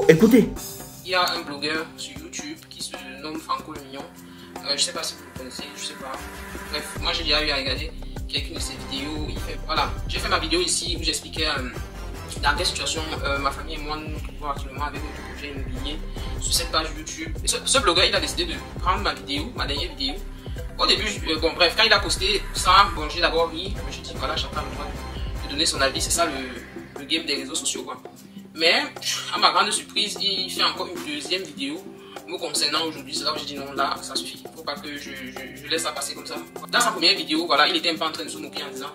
Écoutez. Il y a un blogueur sur YouTube qui se nomme Franco le Mignon. Je sais pas si vous le connaissez, je sais pas. Bref, moi j'ai déjà eu à regarder quelques de ses vidéos. Il fait, voilà, j'ai fait ma vidéo ici où j'expliquais dans quelle situation ma famille et moi nous trouvons actuellement avec notre projet immobilier sur cette page YouTube. Et ce blogueur, il a décidé de prendre ma vidéo, ma dernière vidéo. Au début, bon bref, quand il a posté ça, bon j'ai d'abord ri, je me suis dit voilà, chacun a le droit de donner son avis, c'est ça le game des réseaux sociaux quoi. Mais à ma grande surprise, il fait encore une deuxième vidéo me concernant aujourd'hui. C'est là où j'ai dit non, là ça suffit, faut pas que je laisse ça passer comme ça. Dans sa première vidéo, voilà, il était un peu en train de se moquer en disant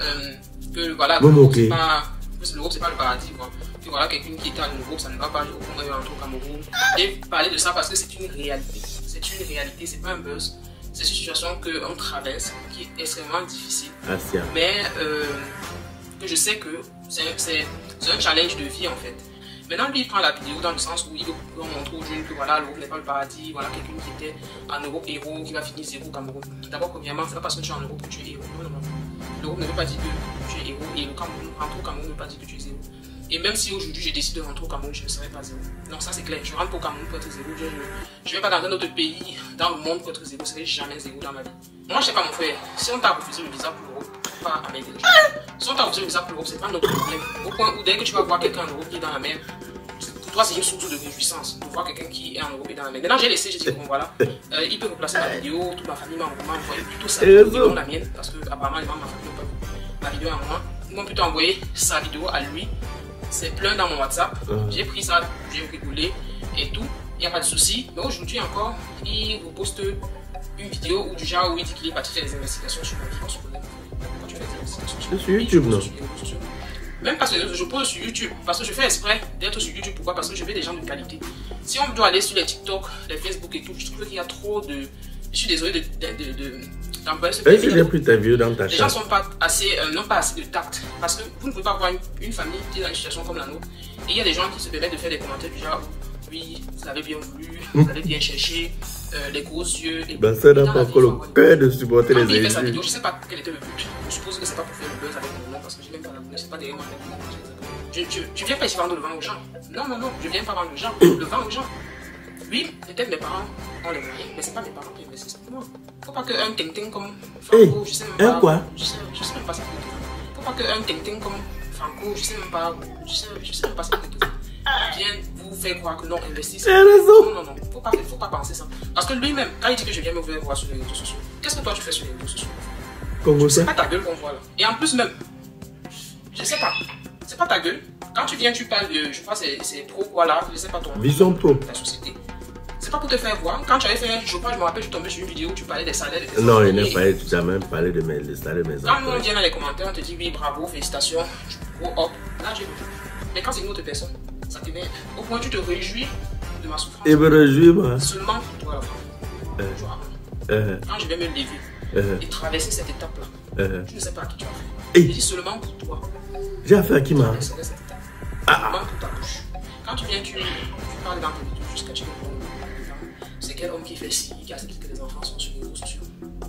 que voilà, l'Europe c'est pas le paradis quoi. Que voilà, quelqu'un qui était en Europe, ça ne va pas, on va rentrer au Cameroun. J'ai parlé de ça parce que c'est une réalité, c'est pas un buzz. C'est une situation qu'on traverse qui est extrêmement difficile, mais que je sais que c'est un challenge de vie en fait. Maintenant lui il prend la vidéo dans le sens où il veut montrer aux jeunes que voilà, l'Europe n'est pas le paradis, voilà quelqu'un qui était en Europe héros qui va finir zéro au Cameroun. D'abord premièrement, c'est pas parce que tu es en Europe que tu es héros, non. L'Europe ne veut pas dire que tu es héros et le Cameroun, rentrer au Cameroun ne veut pas dire que tu es zéro. Et même si aujourd'hui je décide de rentrer au Cameroun, je ne serai pas zéro. Non, ça c'est clair, je rentre au Cameroun pour être zéro. Je ne vais pas dans un autre pays, dans le monde pour être zéro, je ne serai jamais zéro dans ma vie. Moi je sais pas mon frère, si on t'a refusé le visa pour l'Europe, pas à m'intéresser. Si on t'a refusé le visa pour l'Europe, c'est pas notre problème. Au point où dès que tu vas voir quelqu'un en Europe qui est dans la mer, pour toi c'est une source de réjouissance de voir quelqu'un qui est en Europe et dans la mer. Maintenant j'ai laissé, j'ai dit bon voilà, il peut replacer ma vidéo, toute ma famille m'a envoyé plutôt sa vidéo que la mienne, parce que apparemment les gens de ma famille n'ont pas vu ma vidéo à moi. Ils m'ont plutôt envoyé sa vidéo à lui. C'est plein dans mon WhatsApp. J'ai pris ça, j'ai rigolé et tout. Il n'y a pas de souci. Mais aujourd'hui encore, il vous poste une vidéo où, du genre où il dit qu'il est parti faire des investigations sur ma vie. Pourquoi tu fais des investigations sur YouTube, non? Même parce que je pose sur YouTube. Parce que je fais exprès d'être sur YouTube. Pourquoi? Parce que je veux des gens de qualité. Si on doit aller sur les TikTok, les Facebook et tout, je trouve qu'il y a trop de... Je suis désolé d'employer ce terme. J'ai pris ta vidéo dans ta chambre. Les gens sont pas assez, n'ont pas assez de tact. Parce que vous ne pouvez pas avoir une famille qui est dans une situation comme la nôtre. Et il y a des gens qui se permettent de faire des commentaires du genre oui, vous l'avez bien voulu, vous avez bien cherché, les gros yeux. Ben ça n'a pas encore le cœur de supporter les injures. Je ne sais pas quel était le but. Je suppose que c'est pas pour faire le buzz avec mon nom parce que je n'ai même pas la boule, c'est pas derrière moi. Tu viens pas ici vendre le vin aux gens. Non, je viens pas vendre le vin aux gens. Oui, peut-être mes parents ont les moyens, mais c'est pas mes parents qui investissent pour moi. Faut pas qu'un Tintin comme Franco, je sais même pas. Quoi? Je sais même pas ça. Faut pas qu'un Tintin comme Franco, je sais même pas. Je sais même pas ça. Viens vous faire croire que non, investissez. Non. Faut pas penser ça. Parce que lui-même, quand il dit que je viens me faire voir sur les réseaux sociaux, qu'est-ce que toi tu fais sur les réseaux sociaux? Comment ça? C'est pas ta gueule qu'on voit là. Et en plus même, je sais pas. C'est pas ta gueule. Quand tu viens, tu parles de, je crois c'est pro voilà, je sais pas ton. Vision pro. La société. C'est pas pour te faire voir. Quand tu avais fait, je me rappelle, je suis tombé sur une vidéo où tu parlais des salaires. Non, il n'a pas, tu n'as même parlé des salaires de mes enfants. Quand on vient dans les commentaires, on te dit oui, bravo, félicitations, gros hop. Là, j'ai vu. Mais quand c'est une autre personne, ça t'énerve. Au point où tu te réjouis de ma souffrance. Et me réjouis, moi. Seulement pour toi, la femme. Quand je vais me lever et traverser cette étape-là, tu ne sais pas à qui tu as fait. Je dis seulement pour toi. J'ai affaire à qui, ma? Seulement pour ta bouche. Quand tu viens, tu parles dans tes vidéos jusqu'à tu réponds. C'est quel homme qui fait ci, qui accepte que les enfants sont sur les réseaux sociaux.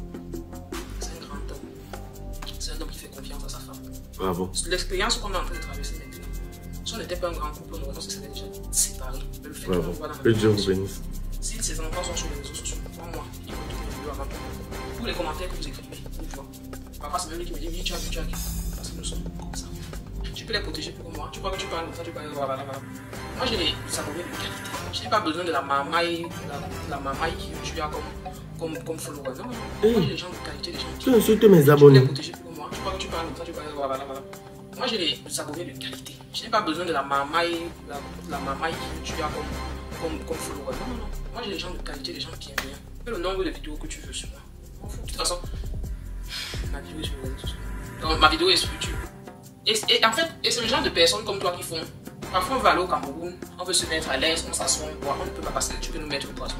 C'est un grand homme. C'est un homme qui fait confiance à sa femme. Bravo. L'expérience qu'on est en train de traverser maintenant, si on n'était pas un grand couple, on se serait déjà séparés. Mais le fait qu'on voit dans la vie, si ses enfants sont sur les réseaux sociaux, pour moi, il faut tourner le vidéo avant tout. Tous les commentaires que vous écrivez, vous voyez. Parfois, c'est même lui qui me dit oui, tu as vu. Parce que nous sommes comme ça. Tu peux les protéger pour moi. Tu crois que tu parles comme ça, tu parles voilà. Moi, j'ai les savonniers de qualité. Je n'ai pas besoin de la mamaille qui tu as comme follower. Non. Moi, j'ai des gens de qualité, des gens qui. Tu insultes mes abonnés. Tu peux les protéger pour moi. Tu crois que tu parles comme ça, tu parles voilà. Moi, j'ai les savonniers de qualité. Je n'ai pas besoin de la mamaille qui tu as comme follower. Non. Moi, j'ai des gens de qualité, des gens qui aiment bien. Fais le nombre de vidéos que tu veux sur moi. De toute façon, ma vidéo est sur les réseaux sociaux. Donc, ma vidéo est sur YouTube. Et en fait, c'est le genre de personnes comme toi qui font. Parfois, on va aller au Cameroun, on veut se mettre à l'aise, on s'assoit, on ne peut pas passer, tu peux nous mettre au poisson.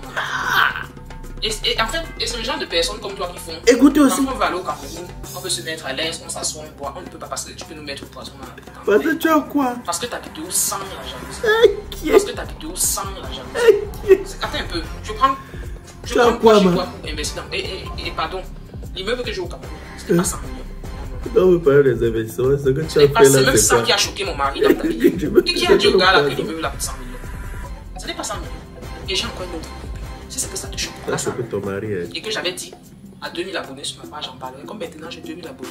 Et en fait, c'est le genre de personnes comme toi qui font. Écoutez aussi. Parfois, on va aller au Cameroun, on veut se mettre à l'aise, on s'assoit, on ne peut pas passer, tu peux nous mettre au poisson. Parce que tu as quoi? Parce que ta vidéo sent la jalousie. Parce que ta vidéo sent la jalousie. Attends un peu, je prends quoi chez toi pour investir dans. Et pardon, l'immeuble que j'ai au Cameroun, c'était pas 100 millions. Non, vous parlez des investissements, ce que tu as fait là, c'est même ça qui a choqué mon mari dans ta vie. Qui a dit au gars là que l'immeuble a plus de 100 millions? Ce n'est pas 100 000. Et j'ai encore une autre coupe. C'est ce que ça te choque. Ça, c'est que ton mari est... Et que j'avais dit à 2000 abonnés sur ma page, j'en parlerai. Comme maintenant j'ai 2000 abonnés,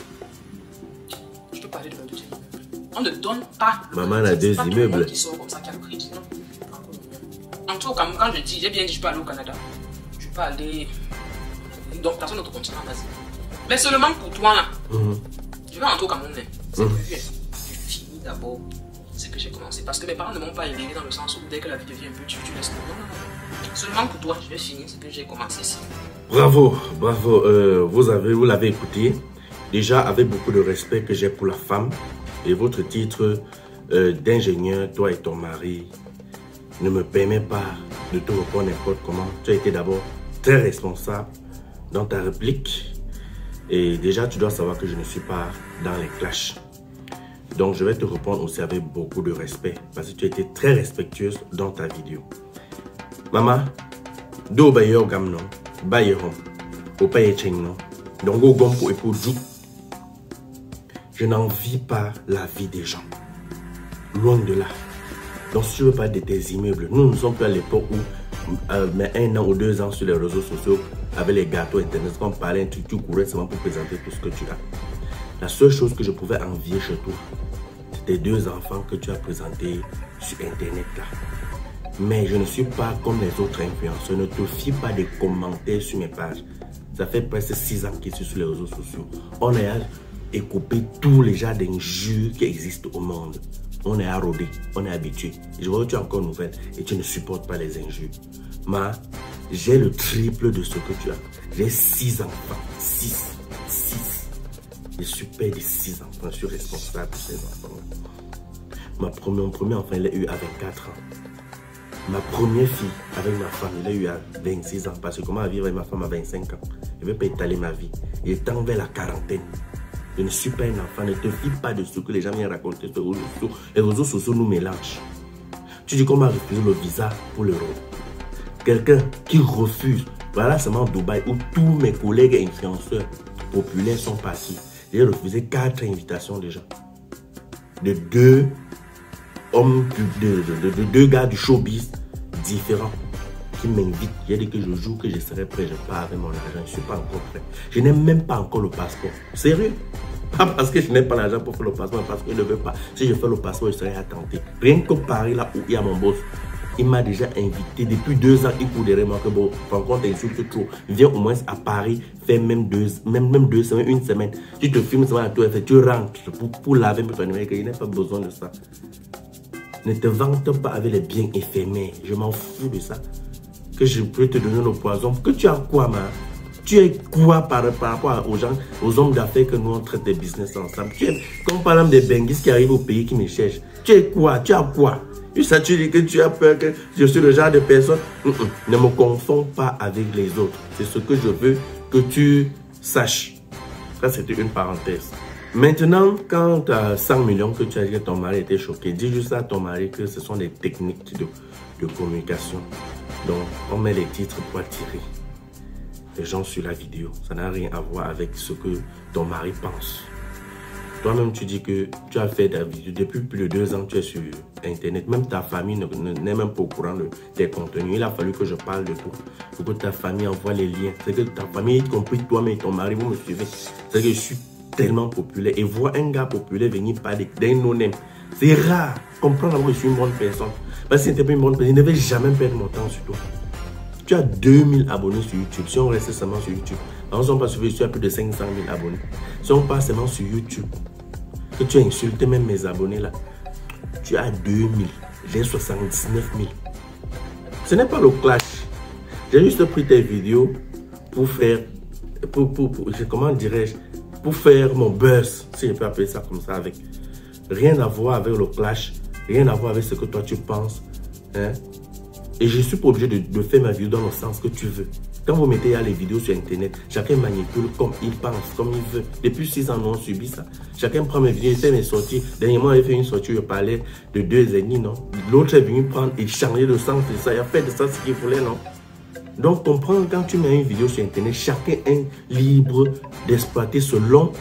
je peux parler de mon deuxième immeuble. On ne donne pas. Maman a deux immeubles. Qui sont comme ça, qui a le crédit. Non. En tout cas, quand je dis, j'ai bien dit, je peux aller au Canada. Je peux aller. Donc, dans un autre continent, vas-y. Mais seulement pour toi là. Je vais rentrer au Cameroun. C'est prévu. Je finis d'abord ce que j'ai commencé. Parce que mes parents ne m'ont pas élevé dans le sens où dès que la vie devient un peu, tu laisses tout. Non. Seulement pour toi, je vais finir ce que j'ai commencé ici. Bravo, bravo. Vous l'avez écouté. Déjà, avec beaucoup de respect que j'ai pour la femme. Et votre titre d'ingénieur, toi et ton mari, ne me permet pas de te répondre n'importe comment. Tu as été d'abord très responsable dans ta réplique. Et déjà, tu dois savoir que je ne suis pas dans les clashs. Donc, je vais te répondre aussi avec beaucoup de respect. Parce que tu as été très respectueuse dans ta vidéo. Maman, do bayo gamno, bayo hom, o paye chengno, donc au gompo et pour jou. Je n'envie pas la vie des gens. Loin de là. Donc, si tu veux parler de tes immeubles, nous ne sommes plus à l'époque où, mais 1 an ou 2 ans sur les réseaux sociaux, avec les gâteaux internet, quand on parlait, tu courais seulement pour présenter tout ce que tu as. La seule chose que je pouvais envier chez toi, c'était 2 enfants que tu as présentés sur internet là. Mais je ne suis pas comme les autres influenceurs. Ne te fie pas des commentaires sur mes pages. Ça fait presque 6 ans que je suis sur les réseaux sociaux. On a écopé tous les genres d'injures qui existent au monde. On est arrodé, on est habitué. Je vois que tu es encore nouvelle et tu ne supportes pas les injures. Mais j'ai le triple de ce que tu as. J'ai 6 enfants. 6. Je suis père de 6 enfants. Je suis responsable de ces enfants. Mon premier enfant, il l'a eu avec 4 ans. Ma première fille avec ma femme, il l'a eu à 26 ans. Parce que comment vivre avec ma femme à 25 ans? Je ne vais pas étaler ma vie. Il est envers la quarantaine. Je ne suis pas un enfant. Ne te fie pas de ce que les gens viennent raconter sur les réseaux sociaux. Les réseaux sociaux nous mélangent. Tu dis qu'on m'a refusé le visa pour l'Europe. Quelqu'un qui refuse. Voilà seulement Dubaï où tous mes collègues influenceurs populaires sont partis. J'ai refusé 4 invitations déjà. De 2 hommes, de 2 gars du showbiz différents qui m'invitent. J'ai dit que je joue, que je serai prêt. Je pars avec mon argent. Je ne suis pas encore prêt. Je n'ai même pas encore le passeport. Sérieux? Pas parce que je n'ai pas l'argent pour faire le passeport, mais parce que je ne veux pas. Si je fais le passeport, je serai attenté. Rien que Paris, là où il y a mon boss, il m'a déjà invité. Depuis 2 ans, il court derrière moi que bon, par contre, t'insultes trop. Viens au moins à Paris, fais même 2 semaines, 1 semaine. Tu te filmes ça à tout effet, tu rentres pour laver ton numéro. Je n'ai pas besoin de ça. Ne te vante pas avec les biens éphémères. Je m'en fous de ça. Que je peux te donner le poison. Que tu as quoi, man? Tu es quoi par rapport aux gens, aux hommes d'affaires que nous on traite des business ensemble? Tu es comme par exemple des benguis qui arrivent au pays qui me cherchent. Tu es quoi? Tu as quoi? Ça, tu dis que tu as peur, que je suis le genre de personne. Ne me confonds pas avec les autres. C'est ce que je veux que tu saches. Ça, c'était une parenthèse. Maintenant, quand tu as 100 millions que tu as dit que ton mari était choqué, dis juste à ton mari que ce sont des techniques de communication. Donc, on met les titres pour attirer les gens sur la vidéo. Ça n'a rien à voir avec ce que ton mari pense. Toi-même, tu dis que tu as fait ta vidéo depuis plus de 2 ans, tu es sur Internet. Même ta famille n'est même pas au courant de tes contenus. Il a fallu que je parle de tout. Il faut que ta famille envoie les liens. C'est que ta famille, y compris toi-même et ton mari, vous me suivez. C'est que je suis tellement populaire. Et voir un gars populaire venir parler d'un no-name, c'est rare. Comprendre que je suis une bonne personne. Parce que si tu n'étais pas une bonne personne, je ne vais jamais perdre mon temps sur toi. Tu as 2000 abonnés sur YouTube. Si on reste seulement sur YouTube, alors, si on passe sur YouTube, tu as plus de 500 000 abonnés. Si on passe seulement sur YouTube, que tu as insulté même mes abonnés là, tu as 2000, j'ai 79 000. Ce n'est pas le clash. J'ai juste pris tes vidéos pour faire, comment dirais-je, pour faire mon buzz, si je peux appeler ça comme ça, avec rien à voir avec le clash, rien à voir avec ce que toi tu penses. Hein? Et je ne suis pas obligé de faire ma vidéo dans le sens que tu veux. Quand vous mettez les vidéos sur Internet, chacun manipule comme il pense, comme il veut. Depuis 6 ans, nous on subit ça. Chacun prend mes vidéos, il fait mes sorties. Dernièrement, il fait une sortie, je parlais de 2 ennemis, non? L'autre est venu prendre et changer le sens de ça. Il a fait de ça ce qu'il voulait, non? Donc, comprendre quand tu mets une vidéo sur Internet, chacun est libre d'exploiter selon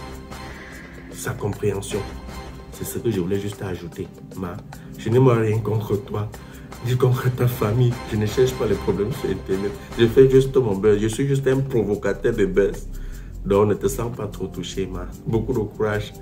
sa compréhension. C'est ce que je voulais juste ajouter. Je n'ai rien contre toi. Dis comme ta famille, je ne cherche pas les problèmes sur Internet. Je fais juste mon buzz. Je suis juste un provocateur de buzz. Donc ne te sens pas trop touché, ma. Beaucoup de courage.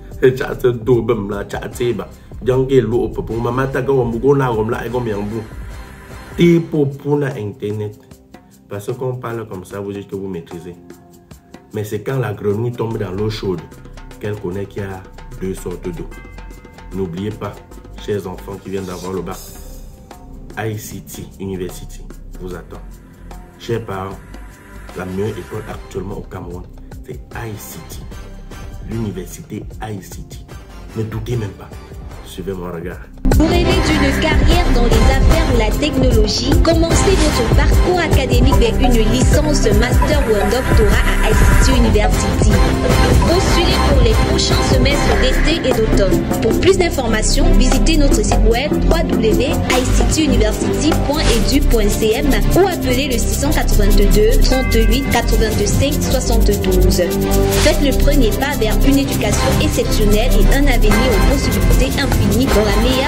Internet. Parce qu'on parle comme ça, vous dites que vous maîtrisez. Mais c'est quand la grenouille tombe dans l'eau chaude qu'elle connaît qu'il y a deux sortes d'eau. N'oubliez pas, chers enfants qui viennent d'avoir le bac, ICT University vous attend. Chers parents, la meilleure école actuellement au Cameroun, c'est ICT. L'université ICT. Ne doutez même pas. Suivez mon regard. Vous rêvez d'une carrière dans les affaires de la technologie? Commencez votre parcours académique vers une licence, master ou un doctorat à ICT University. Postulez pour les prochains semestres d'été et d'automne. Pour plus d'informations, visitez notre site web www.ictuniversity.edu.cm ou appelez le 682 38 85 72. Faites le premier pas vers une éducation exceptionnelle et un avenir aux possibilités infinies dans la meilleure